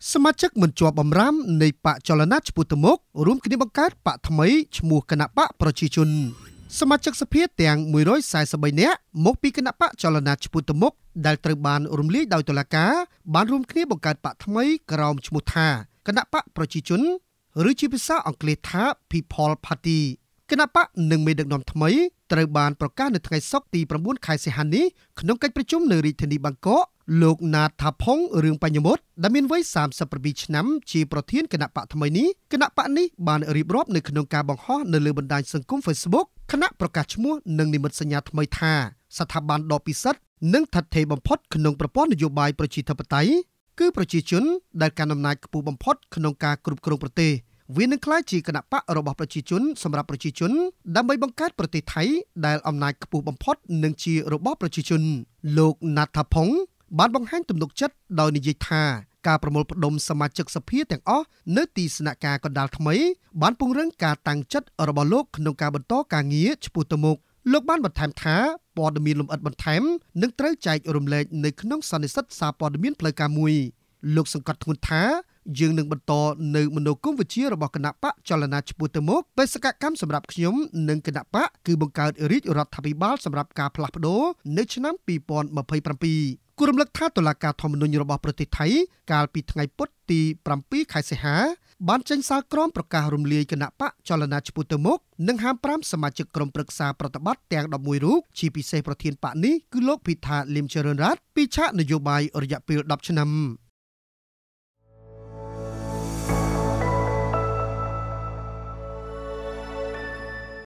សមាជិកមិនជាប់បម្រាមនៃបកចលនាឆ្ពោះទៅមុខរួមគ្នាបង្កើតបកថ្មីឈ្មោះគណៈបកប្រជាជនសមាជិកសភាទាំង143នាក់មកពីគណៈបកចលនាឆ្ពោះទៅមុខដែលត្រូវបានរំលាយដោយតុលាការបានរួមគ្នាបង្កើតបកថ្មីក្រោមឈ្មោះថាគណៈបកប្រជាជនឬជាភាសាអង់គ្លេសថា People Party គណៈបកនិងមេដឹកនាំថ្មីត្រូវបានប្រកាសនៅថ្ងៃសុក្រទី9ខែសីហានេះក្នុងកិច្ចប្រជុំនៅរាជធានីបាងកកលោកណាតថាផុងរឿងបញ្ញមុតដែលមានវ័យ37ឆ្នាំជាប្រធានគណៈបកថ្មីនេះគណៈបកនេះបានរៀបរាប់នៅក្នុងការបង្ហោះនៅលើបណ្ដាញសង្គម Facebook គណៈប្រកាសឈ្មោះនិងនិមិត្តសញ្ញាថ្មីថាស្ថាប័នដ៏ពិសិដ្ឋនិងឋិតថេរបំផុតក្នុងប្រព័ន្ធនយោបាយប្រជាធិបតេយ្យគឺប្រជាជនដែលកាន់អំណាចខ្ពស់បំផុតក្នុងការគ្រប់គ្រងប្រទេសវានឹងក្លាយជាគណៈបករបស់ប្រជាជនសម្រាប់ប្រជាជនដើម្បីបង្កើតប្រទេសថៃដែលអំណាចខ្ពស់បំផុតនឹងជារបស់ប្រជាជនលោកណាតថាផុងបានបង្ហាញទំនុកចិត្តដោយនិយាយថាការប្រមូលផ្ដុំសមាជិកសភាទាំងអស់នៅទីស្នាក់ការកណ្ដាលថ្មីបានពង្រឹងការតាំងចិត្តរបស់លោកក្នុងការបន្តការងារឆ្ពោះទៅមុខលោកបានបន្ថែមថាព័ត៌មានលម្អិតបន្ថែមនឹងត្រូវចែករំលែកនៅក្នុងសន្និសីទសារព័ត៌មានផ្លូវការមួយលោកសង្កត់ធ្ងន់ថាយើងនឹងបន្តនៅមនោគមវិជ្ជារបស់គណៈបកចលនាឆ្ពោះទៅមុខបេសកកម្មសម្រាប់ខ្ញុំនិងគណៈបកគឺបង្កើតរាជរដ្ឋាភិបាលសម្រាប់ការផ្លាស់ប្ដូរនៅឆ្នាំ2027គូរំលឹកថាតុលាការធម្មនុញ្ញរបស់ប្រទេសថៃកាលពីថ្ងៃពុធទី7ខែសីហាបានចេញសារក្រមប្រកាសរំលាយគណៈបកចលនាឆ្ពោះទៅមុខនិងហាម5សមាជិកក្រុមប្រឹក្សាប្រតិបត្តិទាំង11រូបជាពិសេសប្រធានបកនេះគឺលោកភិថាលឹមចរិនរ័ត្នពីឆាកនយោបាយរយៈពេល10ឆ្នាំ